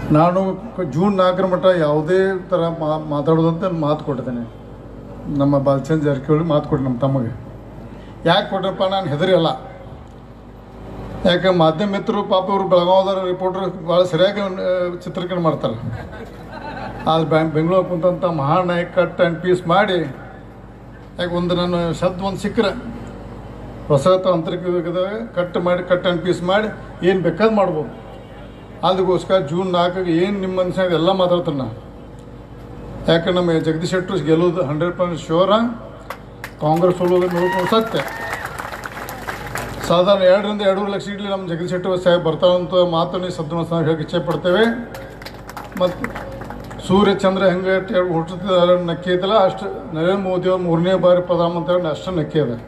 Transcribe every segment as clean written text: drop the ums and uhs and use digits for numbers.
ನಾನು ಜೂನ್ 4 ಮಟ್ಟ ಯಾವುದೇ ಥರ ಮಾತಾಡೋದಂತ ಮಾತು ಕೊಟ್ಟಿದ್ದೇನೆ. ನಮ್ಮ ಬಾಲಚಂದ್ರ ಜಾರಕಿಹೊಳಿ ಮಾತು ಕೊಟ್ಟು ನಮ್ಮ ತಮ್ಮಗೆ ಯಾಕೆ ಕೊಟ್ಟಪ್ಪ, ನಾನು ಹೆದರಿ ಅಲ್ಲ. ಯಾಕೆ ಮಾಧ್ಯಮ ಮಿತ್ರರು ಪಾಪ ಇವರು ಬೆಳಗಾವದವ್ರ ರಿಪೋರ್ಟರ್ ಭಾಳ ಸರಿಯಾಗಿ ಚಿತ್ರೀಕರಣ ಮಾಡ್ತಾರೆ. ಆದರೆ ಬೆಂಗಳೂರು ಕುಂತಂಥ ಮಹಾನಾಯಕ ಕಟ್ ಆ್ಯಂಡ್ ಪೀಸ್ ಮಾಡಿ, ಯಾಕೆ ಒಂದು ನನ್ನ ಶಬ್ದ ಒಂದು ಸಿಕ್ಕರೆ ಹೊಸ ತಾಂತ್ರಿಕದಾಗ ಕಟ್ ಆ್ಯಂಡ್ ಪೀಸ್ ಮಾಡಿ ಏನು ಬೇಕಾದ್ ಮಾಡ್ಬೋದು. ಅದಕ್ಕೋಸ್ಕರ ಜೂನ್ 4 ಏನು ನಿಮ್ಮ ಮನುಷ್ಯ ಎಲ್ಲ ಮಾತಾಡ್ತಾರೆ. ನಾನು ಯಾಕೆ ನಮ್ಮ ಜಗದೀಶ್ ಶೆಟ್ಟರ್ ಗೆಲ್ಲೋದು 100% ಶ್ಯೂರ, ಕಾಂಗ್ರೆಸ್ ಸೋಲೋದು 100% ಸತ್ಯ. ಸಾಧಾರಣ 2ರಿಂದ 2.5 ಲಕ್ಷ ಇಡ್ಲಿ ನಮ್ಮ ಜಗದೀಶ್ ಶೆಟ್ಟರ್ ಸಾಹೇಬ್ ಬರ್ತಾವಂಥ ಮಾತನ್ನು ಸದ್ದ ಹೇಳಕ್ಕೆ ಇಚ್ಛೆ ಪಡ್ತೇವೆ. ಮತ್ತು ಸೂರ್ಯ ಚಂದ್ರ ಹೆಂಗೆ ಹುಟ್ಟುತ್ತಿದ್ದಾರೆ ನಕ್ಕಿ ಐತಲ್ಲ, ಅಷ್ಟು ನರೇಂದ್ರ ಮೋದಿ ಅವರು 3ನೇ ಬಾರಿ ಪ್ರಧಾನಮಂತ್ರಿ ಅಷ್ಟು ನಕ್ಕಿ ಇದೆ.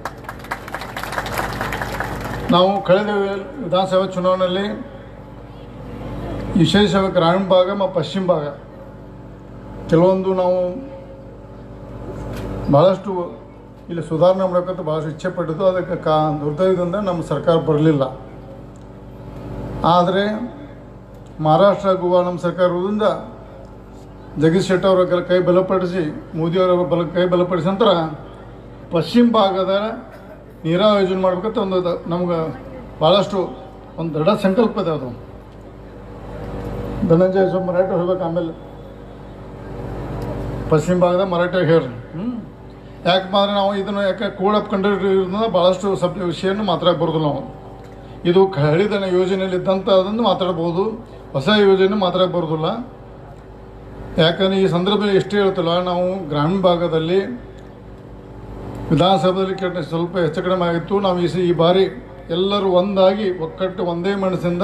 ನಾವು ಕಳೆದ ವಿಧಾನಸಭಾ ಚುನಾವಣೆಯಲ್ಲಿ ವಿಶೇಷವಾಗಿ ಗ್ರಾಮೀಣ ಭಾಗ ಮತ್ತು ಪಶ್ಚಿಮ ಭಾಗ ಕೆಲವೊಂದು ನಾವು ಭಾಳಷ್ಟು ಇಲ್ಲಿ ಸುಧಾರಣೆ ಮಾಡೋಕ್ಕಂತ ಭಾಳಷ್ಟು ಇಚ್ಛೆ ಪಟ್ಟಿದ್ದು. ಅದಕ್ಕೆ ದುರ್ದೈವದಿಂದ ನಮ್ಮ ಸರ್ಕಾರ ಬರಲಿಲ್ಲ. ಆದರೆ ಮಹಾರಾಷ್ಟ್ರ ಗೋವಾ ನಮ್ಮ ಸರ್ಕಾರ ಇರೋದ್ರಿಂದ ಜಗದೀಶ್ ಶೆಟ್ಟರ್ ಅವರ ಕೈ ಬಲಪಡಿಸಿ, ಮೋದಿಯವರ ಕೈ ಬಲಪಡಿಸಿ ನಂತರ ಪಶ್ಚಿಮ ಭಾಗದ ನೀರಾವರಿ ಯೋಜನೆ ಮಾಡ್ಬೇಕಂತ ಒಂದು ನಮ್ಗೆ ಭಾಳಷ್ಟು ಒಂದು ದೃಢ ಸಂಕಲ್ಪ ಇದೆ. ಅದು ಧನಂಜಯ ಸ್ವಲ್ಪ ಮರಾಠಿ ಹೇಳ್ಬೇಕು. ಆಮೇಲೆ ಪಶ್ಚಿಮ ಭಾಗದ ಮರಾಠಿ ಹೇಳ್ರಿ. ಯಾಕೆ ಮಾದ್ರೆ ನಾವು ಇದನ್ನು ಯಾಕೆ ಕೋಡ್ ಆಫ್ ಕಂಡಕ್ಟ್ ಇರೋದ್ರಿಂದ ಭಾಳಷ್ಟು ವಿಷಯವನ್ನು ಮಾತಾಡಕ್ಕೆ ಬರೋದಿಲ್ಲ. ನಾವು ಇದು ಹಳಿದನ ಯೋಜನೆಯಲ್ಲಿ ಇದ್ದಂಥ ಅದನ್ನು ಮಾತಾಡ್ಬೋದು, ಹೊಸ ಯೋಜನೆ ಮಾತಾಡಕ್ಕೆ ಬರೋದಿಲ್ಲ. ಯಾಕಂದರೆ ಈ ಸಂದರ್ಭದಲ್ಲಿ ಎಷ್ಟೇ ಹೇಳ್ತಿಲ್ಲ, ನಾವು ಗ್ರಾಮೀಣ ಭಾಗದಲ್ಲಿ ವಿಧಾನಸಭೆಯಲ್ಲಿ ಸ್ವಲ್ಪ ಹೆಚ್ಚು ಕಡಿಮೆ ಆಗಿತ್ತು. ನಾವು ಈ ಬಾರಿ ಎಲ್ಲರೂ ಒಂದಾಗಿ ಒಕ್ಕಟ್ಟು ಒಂದೇ ಮನಸ್ಸಿಂದ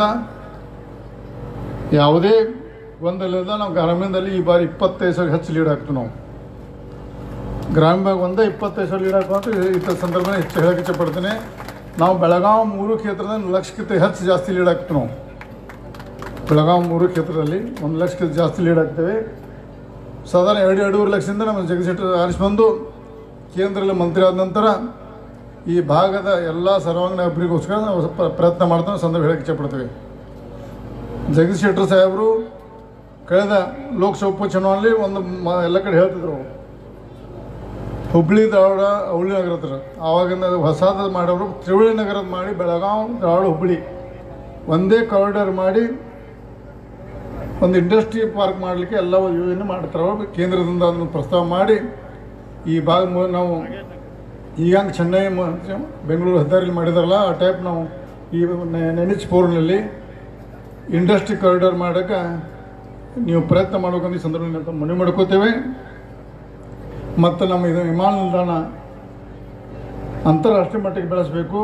ಯಾವುದೇ ಗೊಂದಲದ ನಾವು ಗ್ರಾಮೀಣದಲ್ಲಿ ಈ ಬಾರಿ 25,000 ಹೆಚ್ಚು ಲೀಡ್ ಆಗ್ತೀವಿ. ನಾವು ಗ್ರಾಮೀಣ ಭಾಗ ಒಂದೇ 25,000 ಲೀಡ್ ಹಾಕುವಂತ ಇಂಥ ಸಂದರ್ಭದಲ್ಲಿ ಹೆಚ್ಚು ಹೇಳಕ್ಕೆ ಇಷ್ಟಪಡ್ತೀನಿ. ನಾವು ಬೆಳಗಾವಿ 3 ಕ್ಷೇತ್ರದಲ್ಲಿ 1 ಲಕ್ಷಕ್ಕಿಂತ ಹೆಚ್ಚು ಜಾಸ್ತಿ ಲೀಡ್ ಆಗ್ತೀವಿ. ನಾವು ಬೆಳಗಾವಿ 3 ಕ್ಷೇತ್ರದಲ್ಲಿ 1 ಲಕ್ಷಕ್ಕಿಂತ ಜಾಸ್ತಿ ಲೀಡ್ ಆಗ್ತೇವೆ. ಸಾಧಾರಣ 2-2.5 ಲಕ್ಷದಿಂದ ನಮ್ಮ ಜಗದೀಶ್ ಶೆಟ್ಟರ್ ಆರಿಸಿ ಬಂದು ಕೇಂದ್ರದಲ್ಲಿ ಮಂತ್ರಿ ಆದ ನಂತರ ಈ ಭಾಗದ ಎಲ್ಲ ಸರ್ವಾಂಗೀಣ ಅಭಿವೃದ್ಧಿಗೋಸ್ಕರ ನಾವು ಪ್ರಯತ್ನ ಮಾಡ್ತಾ ಸಂದರ್ಭ ಹೇಳಕ್ಕೆ ಇಷ್ಟಪಡ್ತೀವಿ. ಜಗದೀಶ್ ಶೆಟ್ಟರ್ ಸಾಹೇಬರು ಕಳೆದ ಲೋಕಸಭಾ ಉಪಚುನಾವಣೆಯಲ್ಲಿ ಒಂದು ಎಲ್ಲ ಕಡೆ ಹೇಳ್ತಿದ್ರು, ಹುಬ್ಳಿ ಧಾರವಾಡ ಅವಳಿ ನಗರ ಹತ್ರ. ಆವಾಗಿಂದ ಹೊಸದು ಮಾಡೋರು ತ್ರಿವಳಿ ನಗರದ ಮಾಡಿ ಬೆಳಗಾವಿ ಧಾರವಾಡ ಹುಬ್ಳಿ ಒಂದೇ ಕಾರಿಡಾರ್ ಮಾಡಿ ಒಂದು ಇಂಡಸ್ಟ್ರಿ ಪಾರ್ಕ್ ಮಾಡಲಿಕ್ಕೆ ಎಲ್ಲ ಯೋಜನೆ ಮಾಡ್ತಾರೆ. ಕೇಂದ್ರದಿಂದ ಅದನ್ನು ಪ್ರಸ್ತಾವ ಮಾಡಿ ಈ ಭಾಗ ನಾವು ಈಗ ಚೆನ್ನೈ ಬೆಂಗಳೂರು ಹೆದ್ದಾರಿಲಿ ಮಾಡಿದಾರಲ್ಲ, ಆ ಟೈಪ್ ನಾವು ಈ NH4ನಲ್ಲಿ ಇಂಡಸ್ಟ್ರಿ ಕಾರಿಡಾರ್ ಮಾಡೋಕ್ಕೆ ನೀವು ಪ್ರಯತ್ನ ಮಾಡ್ಬೇಕಂತ ಈ ಸಂದರ್ಭದಲ್ಲಿ ಮನವಿ ಮಾಡ್ಕೋತೇವೆ. ಮತ್ತು ನಮ್ಮ ಇದು ವಿಮಾನ ನಿಲ್ದಾಣ ಅಂತಾರಾಷ್ಟ್ರೀಯ ಮಟ್ಟಕ್ಕೆ ಬೆಳೆಸಬೇಕು.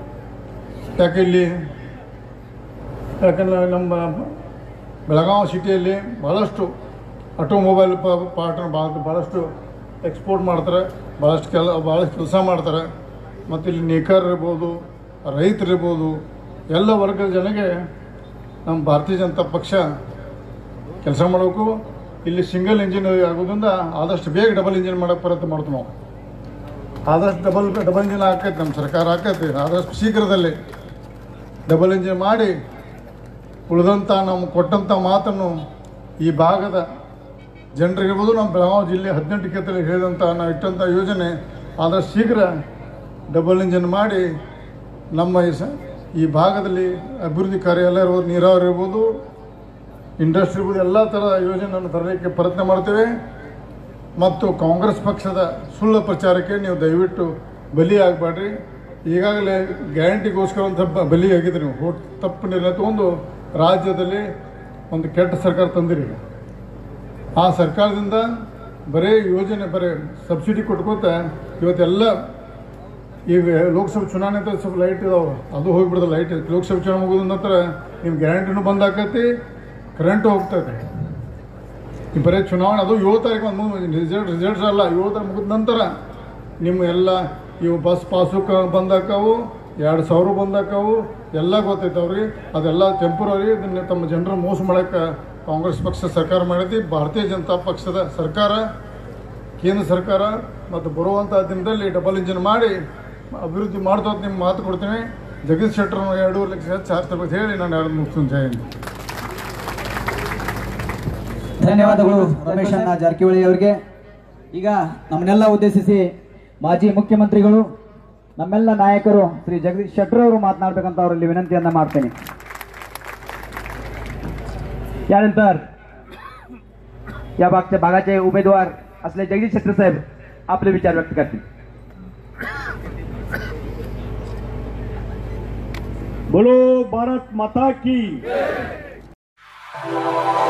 ಯಾಕಂದರೆ ನಮ್ಮ ಬೆಳಗಾವಿ ಸಿಟಿಯಲ್ಲಿ ಭಾಳಷ್ಟು ಆಟೋಮೊಬೈಲ್ ಪಾರ್ಟ್ನ ಭಾಳಷ್ಟು ಎಕ್ಸ್ಪೋರ್ಟ್ ಮಾಡ್ತಾರೆ, ಭಾಳಷ್ಟು ಕೆಲಸ ಮಾಡ್ತಾರೆ. ಮತ್ತು ಇಲ್ಲಿ ನೇಕಾರರು ಇರ್ಬೋದು, ರೈತರಿರ್ಬೋದು, ಎಲ್ಲ ವರ್ಗದ ಜನಗೆ ನಮ್ಮ ಭಾರತೀಯ ಜನತಾ ಪಕ್ಷ ಕೆಲಸ ಮಾಡಬೇಕು. ಇಲ್ಲಿ ಸಿಂಗಲ್ ಇಂಜಿನ್ ಆಗೋದ್ರಿಂದ ಆದಷ್ಟು ಬೇಗ ಡಬಲ್ ಇಂಜಿನ್ ಮಾಡೋಕ್ಕೆ ಪ್ರಯತ್ನ ಮಾಡ್ತೀವಿ. ನಾವು ಆದಷ್ಟು ಡಬಲ್ ಇಂಜಿನ್ ಹಾಕೈತೆ, ನಮ್ಮ ಸರ್ಕಾರ ಹಾಕೈತಿ. ಆದಷ್ಟು ಶೀಘ್ರದಲ್ಲಿ ಡಬಲ್ ಇಂಜಿನ್ ಮಾಡಿ ಉಳಿದಂಥ ನಾವು ಕೊಟ್ಟಂಥ ಮಾತನ್ನು ಈ ಭಾಗದ ಜನರಿಗಿರ್ಬೋದು, ನಮ್ಮ ಬೆಳಗಾವಿ ಜಿಲ್ಲೆ 18 ಕ್ಷೇತ್ರದಲ್ಲಿ ಹೇಳಿದಂಥ ನಾವು ಇಟ್ಟಂಥ ಯೋಜನೆ ಆದಷ್ಟು ಶೀಘ್ರ ಡಬಲ್ ಇಂಜಿನ್ ಮಾಡಿ ನಮ್ಮ ಈ ಭಾಗದಲ್ಲಿ ಅಭಿವೃದ್ಧಿ ಕಾರ್ಯ ಎಲ್ಲ ಇರ್ಬೋದು, ನೀರಾವರಿ ಇರ್ಬೋದು, ಇಂಡಸ್ಟ್ರಿ ಇರ್ಬೋದು, ಎಲ್ಲ ಥರ ಯೋಜನೆಯನ್ನು ತರಲಿಕ್ಕೆ ಪ್ರಯತ್ನ ಮಾಡ್ತೇವೆ. ಮತ್ತು ಕಾಂಗ್ರೆಸ್ ಪಕ್ಷದ ಸುಳ್ಳು ಪ್ರಚಾರಕ್ಕೆ ನೀವು ದಯವಿಟ್ಟು ಬಲಿ ಆಗಬೇಡ್ರಿ. ಈಗಾಗಲೇ ಗ್ಯಾರಂಟಿಗೋಸ್ಕರ ಒಂದು ಬಲಿ ಆಗಿದ್ರಿ. ನೀವು ತಪ್ಪು ನಿರ್ಣಯ ತಗೊಂಡು ರಾಜ್ಯದಲ್ಲಿ ಒಂದು ಕೆಟ್ಟ ಸರ್ಕಾರ ತಂದಿರಿ. ಆ ಸರ್ಕಾರದಿಂದ ಬರೀ ಯೋಜನೆ ಸಬ್ಸಿಡಿ ಕೊಟ್ಕೋತ ಇವತ್ತೆಲ್ಲ ಈಗ ಲೋಕಸಭೆ ಚುನಾವಣೆ ಅಂತ ಸ್ವಲ್ಪ ಲೈಟ್ ಇದಾವೆ, ಅದು ಹೋಗಿಬಿಡ್ದು. ಲೈಟ್ ಲೋಕಸಭೆ ಚುನಾವಣೆ ಮುಗಿದ ನಂತರ ನಿಮ್ಮ ಗ್ಯಾರಂಟಿನೂ ಬಂದ್ ಆಕೈತಿ, ಕರೆಂಟು ಹೋಗ್ತೈತೆ. ಈ ಬರೀ ಚುನಾವಣೆ ಅದು 7 ತಾರೀಕು ರಿಸಲ್ಟ್ಸ್ ಅಲ್ಲ, 7 ತಾರೀಕು ಮುಗಿದ ನಂತರ ನಿಮ್ಮ ಎಲ್ಲ ಇವು ಬಸ್ ಪಾಸುಕ ಬಂದಾಕವು, 2,000 ಬಂದಾಕವು, ಎಲ್ಲ ಗೊತ್ತೈತೆ ಅವ್ರಿಗೆ. ಅದೆಲ್ಲ ಟೆಂಪ್ರರಿ. ಇದನ್ನು ತಮ್ಮ ಜನರು ಮೋಸ ಮಾಡೋಕ್ಕೆ ಕಾಂಗ್ರೆಸ್ ಪಕ್ಷ ಸರ್ಕಾರ ಮಾಡಿದ್ದು. ಭಾರತೀಯ ಜನತಾ ಪಕ್ಷದ ಸರ್ಕಾರ, ಕೇಂದ್ರ ಸರ್ಕಾರ ಮತ್ತು ಬರುವಂಥ ದಿನದಲ್ಲಿ ಡಬಲ್ ಇಂಜಿನ್ ಮಾಡಿ ಅಭಿವೃದ್ಧಿ ಮಾಡ್ತಾ ನಿಮ್ಮ ಮಾತು ಕೊಡ್ತೀನಿ. ಜಗದೀಶ್ ಶೆಟ್ಟರ್ 2.5 ಲಕ್ಷ ಚಾರ್ಜ್ ತಗೋದು ಹೇಳಿ ನಾನು 2 ಮುಗಿಸ್ತೀನಿ. ಜೈ ಹಿಂದ್. ಧನ್ಯವಾದಗಳು ರಮೇಶ್ ಅಣ್ಣ ಜಾರಕಿಹೊಳಿ ಅವರಿಗೆ. ಈಗ ನಮ್ಮನ್ನೆಲ್ಲ ಉದ್ದೇಶಿಸಿ ಮಾಜಿ ಮುಖ್ಯಮಂತ್ರಿಗಳು ನಮ್ಮೆಲ್ಲ ನಾಯಕರು ಶ್ರೀ ಜಗದೀಶ್ ಶೆಟ್ಟರ್ ಅವರು ಮಾತನಾಡಬೇಕಂತ ಅವರಲ್ಲಿ विनंतीयನ್ನ ಮಾಡ್ತೇನೆ. यानंतर या भागाचे उमेदवार असले जगदीश शेट्टर साहेब आपले विचार व्यक्त करतील. बोलो भारत माता की